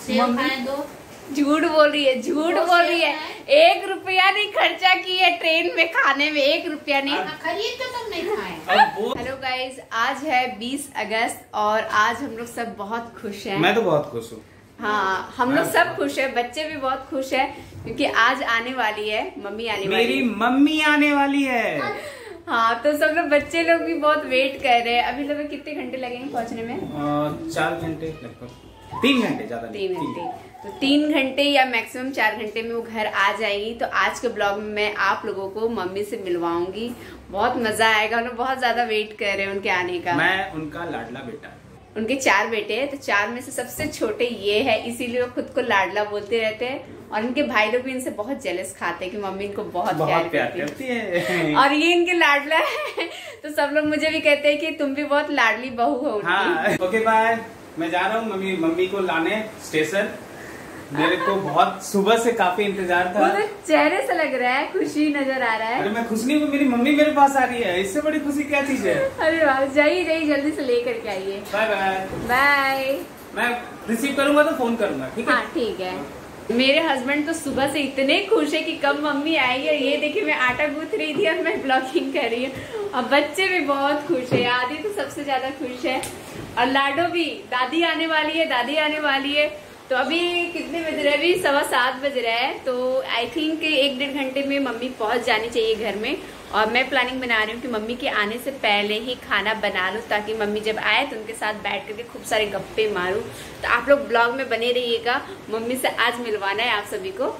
Save खाए दो। झूठ बोल रही है, झूठ बोल रही है। 1 रुपया नहीं खर्चा की है ट्रेन में खाने में, 1 रुपया नहीं। खरीद तो तुम नहीं खाए। हेलो गाइज, आज है 20 अगस्त और आज हम लोग सब बहुत खुश हैं। मैं तो बहुत खुश हूँ। हाँ, हम लोग सब खुश है, बच्चे भी बहुत खुश है क्योंकि आज आने वाली है मम्मी, आने वाली मेरी मम्मी आने वाली है। हाँ, तो सब लोग बच्चे लोग भी बहुत वेट कर रहे हैं। अभी लगभग कितने घंटे लगेंगे पहुँचने में? 4 घंटे, लगभग 3 घंटे, ज्यादा नहीं। 3 घंटे, तो 3 घंटे या मैक्सिमम 4 घंटे में वो घर आ जाएगी। तो आज के ब्लॉग में मैं आप लोगों को मम्मी से मिलवाऊंगी, बहुत मजा आएगा। उन्हें बहुत ज्यादा वेट कर रहे हैं उनके आने का। मैं उनका लाडला बेटा। उनके 4 बेटे हैं, तो 4 में से सबसे छोटे ये है, इसीलिए वो खुद को लाडला बोलते रहते हैं। और इनके भाई लोग भी इनसे बहुत जेलस खाते हैं कि मम्मी इनको बहुत प्यार करती है। और ये इनके लाडला है तो सब लोग मुझे भी कहते हैं कि तुम भी बहुत लाडली बहू हो उनकी। हाँ, ओके बाय। मैं जा रहा हूँ मम्मी को लाने स्टेशन। मेरे को बहुत सुबह से काफी इंतजार था। तो चेहरे से लग रहा है खुशी नजर आ रहा है। अरे मैं खुश नहीं हूँ, मेरी मम्मी मेरे पास आ रही है, इससे बड़ी खुशी क्या चीज है। अरे वाह, जाइए जाइए जल्दी से लेकर के आइए। Bye bye bye. मैं रिसीव करूंगा तो फोन करूंगा, ठीक है? हाँ ठीक है। मेरे हस्बैंड तो सुबह से इतने खुश है कि कब मम्मी आएगी। और ये देखिए मैं आटा गूंथ रही थी और मैं ब्लॉगिंग कर रही हूँ। और बच्चे भी बहुत खुश है, आदि तो सबसे ज्यादा खुश है। और लाडो भी, दादी आने वाली है, दादी आने वाली है। तो अभी कितने बज रहे हैं? अभी 7:15 बज रहे हैं। तो आई थिंक 1-1.5 घंटे में मम्मी पहुंच जानी चाहिए घर में। और मैं प्लानिंग बना रही हूँ कि मम्मी के आने से पहले ही खाना बना लूँ, ताकि मम्मी जब आए तो उनके साथ बैठ करके खूब सारे गप्पे मारूं। तो आप लोग ब्लॉग में बने रहिएगा, मम्मी से आज मिलवाना है आप सभी को।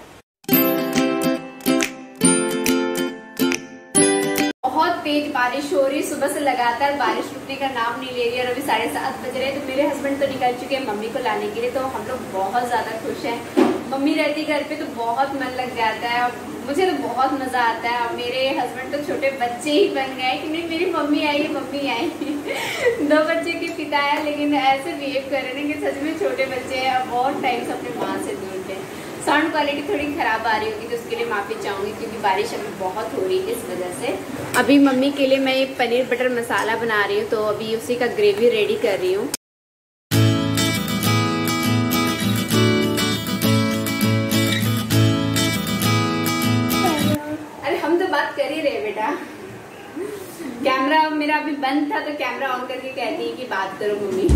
बहुत तेज बारिश हो रही है, सुबह से लगातार बारिश रुकने का नाम नहीं ले रही है। और अभी 7:30 बज रहे हैं। तो मेरे हस्बैंड तो निकल चुके हैं मम्मी को लाने के लिए। तो हम लोग बहुत ज्यादा खुश हैं। मम्मी रहती घर पे तो बहुत मन लग जाता है और मुझे तो बहुत मजा आता है। और मेरे हस्बैंड तो छोटे बच्चे ही बन गए कि नहीं मेरी मम्मी आई, मम्मी आई। 2 बच्चे के पिता है, लेकिन ऐसे बिहेव कर रहे हैं कि सच में छोटे बच्चे हैं और बहुत टाइम से अपने माँ से दूर थे। साउंड क्वालिटी थोड़ी खराब आ रही होगी तो उसके लिए माफी चाहूंगी, क्योंकि बारिश अभी बहुत हो रही है इस वजह से। अभी मम्मी के लिए मैं पनीर बटर मसाला बना रही हूँ, तो अभी उसी का ग्रेवी रेडी कर रही हूँ। अरे हम तो बात कर ही रहे बेटा। कैमरा मेरा अभी बंद था तो कैमरा ऑन करके कहती है कि बात करो मम्मी।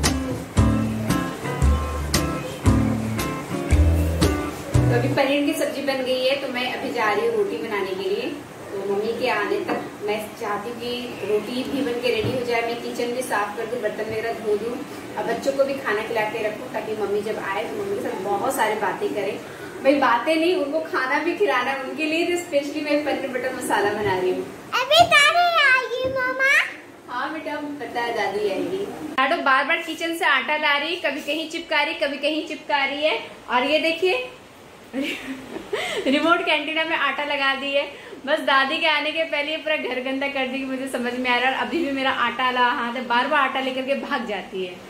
तो अभी पनीर की सब्जी बन गई है, तो मैं अभी जा रही हूँ रोटी बनाने के लिए। तो मम्मी के आने तक मैं चाहती हूँ कि रोटी भी बन के रेडी हो जाए, मैं किचन भी साफ कर दूँ, बर्तन वगैरह धो दूँ और बच्चों को भी खाना खिला के रखूँ, ताकि मम्मी जब आए तो मम्मी के साथ बहुत सारी बातें करें। भाई बातें नहीं, उनको खाना भी खिलाना है। उनके लिए तो स्पेशली मैं पनीर बटर मसाला बना रही हूँ। अभी दादी आएगी मामा। हाँ बेटा, पता है दादी आएगी। लाडो बार बार किचन से आटा ला रही, कभी कहीं चिपका रही, कभी कहीं चिपका रही है। और ये देखिए रिमोट कैंटीना में आटा लगा दी है। बस दादी के आने के पहले पूरा घर गंदा कर दी, मुझे समझ में आ रहा है। और अभी भी मेरा आटा ला हाथ है, बार बार आटा लेकर के भाग जाती है।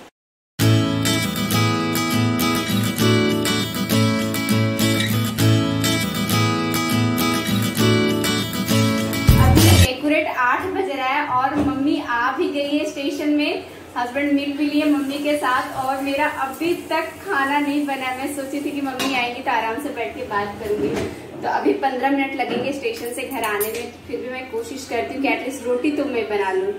अभी एक्यूरेट 8 बज रहा है और मम्मी आ भी गई है स्टेशन में। हस्बैंड मिल भी लिए मम्मी के साथ और मेरा अभी तक खाना नहीं बना। मैं सोची थी कि मम्मी आएगी तो आराम से बैठ के बात करूंगी। तो अभी 15 मिनट लगेंगे स्टेशन से घर आने में। फिर भी मैं कोशिश करती हूँ कि एटलीस्ट रोटी तो मैं बना लूँ।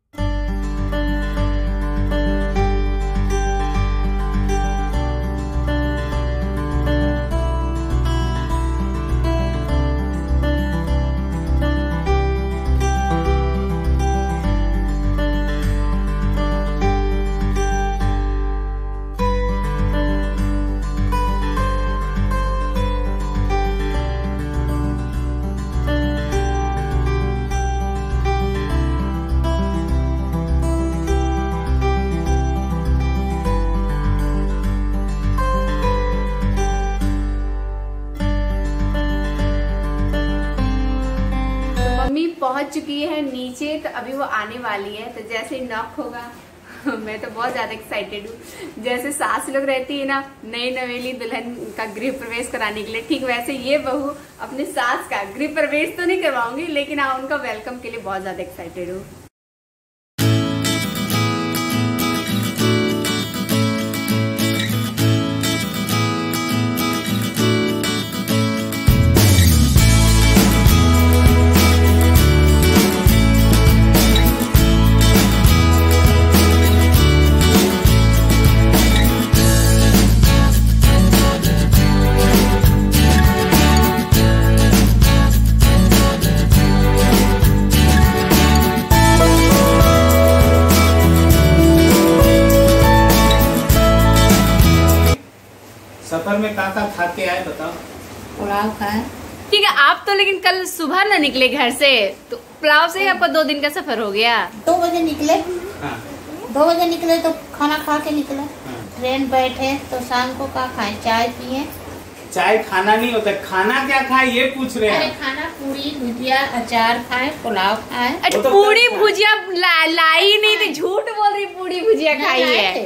पहुंच चुकी है नीचे, तो अभी वो आने वाली है। तो जैसे ही नॉक होगा मैं तो बहुत ज्यादा एक्साइटेड हूँ। जैसे सास लोग रहती है ना नई नवेली दुल्हन का गृह प्रवेश कराने के लिए, ठीक वैसे ये बहू अपने सास का गृह प्रवेश तो नहीं करवाऊंगी, लेकिन हाँ उनका वेलकम के लिए बहुत ज्यादा एक्साइटेड हूँ। सफर में का खा के आए बताओ। पुलाव खाए। ठीक है, आप तो लेकिन कल सुबह ना निकले घर से, तो पुलाव से ही आपका 2 दिन का सफर हो गया। 2 बजे निकले। हाँ। 2 बजे निकले तो खाना खा के निकले। हाँ। ट्रेन बैठे तो शाम को का खाए, चाय पिए। चाय खाना नहीं होता, खाना क्या खाए ये पूछ रहे अरे हैं। खाना पूरी भुजिया अचार खाए, पुलाव खाए। अच्छा, वो तो पूरी कल भुजिया लाई नहीं थी, झूठ बोल रही, पूरी भुजिया खाई है।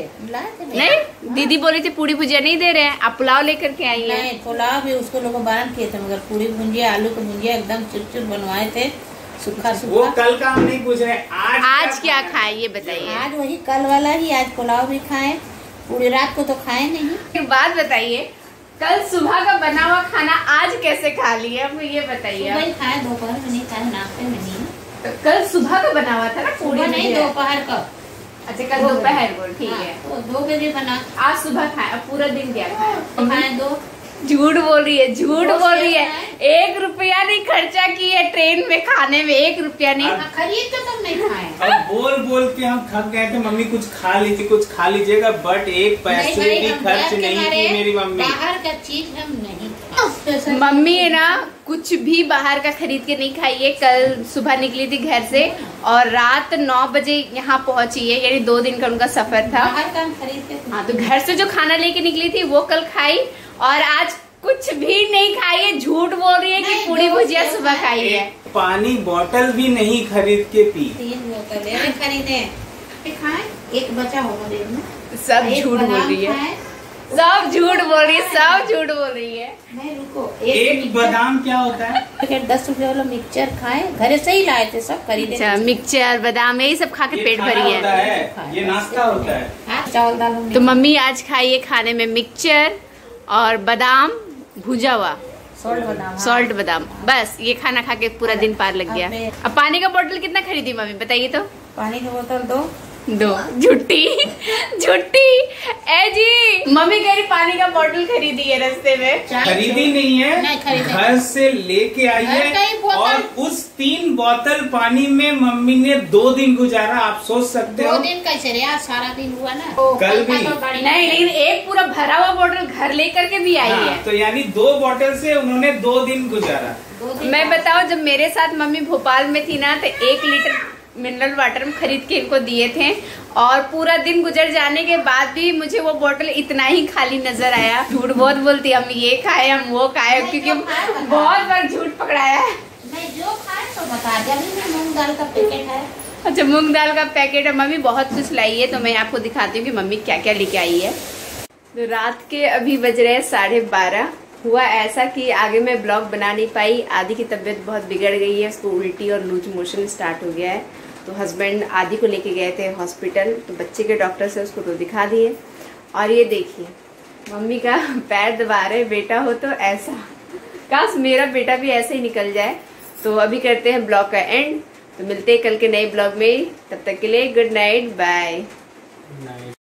नहीं, दीदी बोली थी पूरी भुजिया नहीं दे रहे हैं, आप पुलाव लेकर के आई हैं। नहीं, पुलाव भी उसको लोगों बारण किए थे, मगर पूरी भुजिया आलू की भुजिया एकदम चुर बनवाए थे, सूखा वो कल का हम नहीं पूछ रहे, आज क्या खाए ये बताइए। आज वही कल वाला ही, आज पुलाव भी खाए, पूरी रात को तो खाए नहीं। एक बात बताइए, कल सुबह का बना हुआ खाना आज कैसे खा लिया, आपको ये बताइए। वही खाए, दोपहर में नहीं खाए, नाश्ते में नहीं। तो कल सुबह का बना हुआ था ना, पूरी सुबह नहीं, भुजिया। दोपहर का। अच्छा, कल दोपहर को, ठीक है। तो 2 बजे बना आज सुबह खाए, अब पूरा दिन क्या खाए? खाए 2। झूठ बोल रही है, झूठ वो बोल रही है। शेर 1 रुपया नहीं खर्चा की है ट्रेन में खाने में, 1 रुपया नहीं। खरीद तो तुम नहीं खाए। अब बोल बोल के हम थक गए थे, मम्मी कुछ खा लीजिए, कुछ खा लीजिएगा, बट 1 पैसे भी हम खर्च डर के नहीं मारे की मेरी मम्मी। बाहर का चीज हम नहीं खाए। मम्मी है ना, कुछ भी बाहर का खरीद के नहीं खाई है। कल सुबह निकली थी घर से और रात 9 बजे यहाँ पहुंची है, यानी 2 दिन का उनका सफर था। बाहर का हम खरीद के। हाँ, तो घर से जो खाना लेके निकली थी वो कल खाई, और आज कुछ भी नहीं खाई है। झूठ बोल रही है कि नहीं, पूरी 2 भुजिया से सुबह खाई है। पानी बोतल भी नहीं खरीद के पी। 3 बोतल खरीदे खाए, 1 बचा होगा देर में। सब एक झूठ बोल बादाम रही है, खाए। सब झूठ बोल रही है, सब झूठ बोल रही है। नहीं रुको, एक बादाम क्या होता है? 10 रुपए वाला मिक्सचर खाए, घर से ही लाए थे, सब खरीदे। अच्छा, मिक्सचर बादाम यही सब खा के ये पेट खाना भरी होता है। है, ये नाश्ता होता है। हाँ, चावल दाल हमने तो मम्मी आज खाई है खाने में मिक्सचर और बादाम भुजा हुआ, सॉल्ट बादाम। सॉल्ट बादाम, बस ये खाना खा के पूरा दिन पार लग गया। अब पानी का बोतल कितना खरीदी मम्मी बताइए तो? पानी की बोतल 2। झुट्टी झुट्टी। ए जी, मम्मी कह रही पानी का बोतल खरीदी है रास्ते में। खरीदी नहीं है, नहीं खरीदी। घर से लेके आई घर का ही है, बोतल। और उस 3 बोतल पानी में मम्मी ने 2 दिन गुजारा। आप सोच सकते 2 हो। दिन कैसे रे, आज सारा दिन हुआ ना। कल भी। नहीं, लेकिन एक पूरा भरा हुआ बोतल घर लेकर के भी आई है। हाँ, तो यानी 2 बोतल से उन्होंने 2 दिन गुजारा। 2 दिन मैं बताऊं, जब मेरे साथ मम्मी भोपाल में थी ना, तो 1 लीटर मिनरल वाटर में खरीद के इनको दिए थे, और पूरा दिन गुजर जाने के बाद भी मुझे वो बोतल इतना ही खाली नजर आया। झूठ बहुत बोलती, हम ये खाए, हम वो खाए, क्योंकि बहुत बार झूठ पकड़ाया है। नहीं, जो खाए तो बता दे। अभी में मूंग दाल का पैकेट है। अच्छा, मूंग दाल का पैकेट है। मम्मी बहुत कुछ लाई है, तो मैं आपको दिखाती हूँ कि मम्मी क्या क्या लेके आई है। तो रात के अभी बज रहे हैं 12:30। हुआ ऐसा कि आगे मैं ब्लॉग बना नहीं पाई, आदि की तबीयत बहुत बिगड़ गई है, उसको उल्टी और लूज मोशन स्टार्ट हो गया है। तो हस्बैंड आदि को लेके गए थे हॉस्पिटल, तो बच्चे के डॉक्टर से उसको तो दिखा दिए। और ये देखिए, मम्मी का पैर दबा रहे, बेटा हो तो ऐसा, काश मेरा बेटा भी ऐसे ही निकल जाए। तो अभी करते हैं ब्लॉग का एंड, तो मिलते हैं कल के नए ब्लॉग में। तब तक के लिए गुड नाइट, बाय।